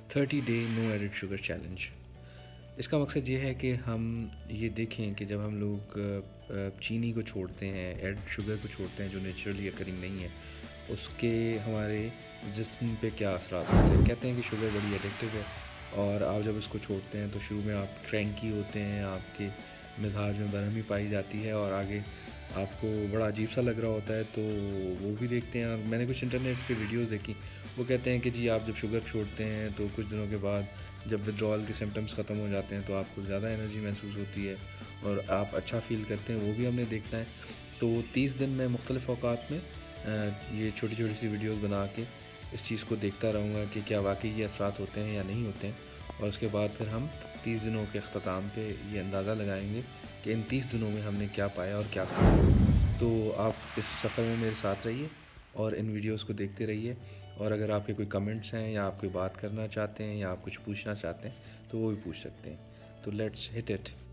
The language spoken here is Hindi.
30 day no added sugar challenge. इसका मकसद ये है कि हम ये देखें कि जब हम लोग चीनी को छोड़ते हैं, एडेड शुगर को छोड़ते हैं जो नेचुरली अकरिंग नहीं है, उसके हमारे जिस्म पे क्या असरात होते हैं। कहते हैं कि शुगर बड़ी एडिक्टिव है और आप जब इसको छोड़ते हैं तो शुरू में आप क्रैंकी होते हैं, आपके मिजाज में बरहमी पाई जाती है और आगे आपको बड़ा अजीब सा लग रहा होता है। तो वो भी देखते हैं। मैंने कुछ इंटरनेट पे वीडियोस देखी, वो कहते हैं कि जी आप जब शुगर छोड़ते हैं तो कुछ दिनों के बाद जब विड्रॉल के सिम्टम्स ख़त्म हो जाते हैं तो आपको ज़्यादा एनर्जी महसूस होती है और आप अच्छा फ़ील करते हैं। वो भी हमने देखना है। तो 30 दिन में मुख्तलिफ़ औक़ात में ये छोटी छोटी सी वीडियोस बना के इस चीज़ को देखता रहूँगा कि क्या वाकई ये असरात होते हैं या नहीं होते हैं। और उसके बाद फिर हम 30 दिनों के अख्ताम पे ये अंदाज़ा लगाएंगे कि इन 30 दिनों में हमने क्या पाया और क्या खाया। तो आप इस सफ़र में मेरे साथ रहिए और इन वीडियोस को देखते रहिए। और अगर आपके कोई कमेंट्स हैं या आप कोई बात करना चाहते हैं या आप कुछ पूछना चाहते हैं तो वो भी पूछ सकते हैं। तो लेट्स हिट इट।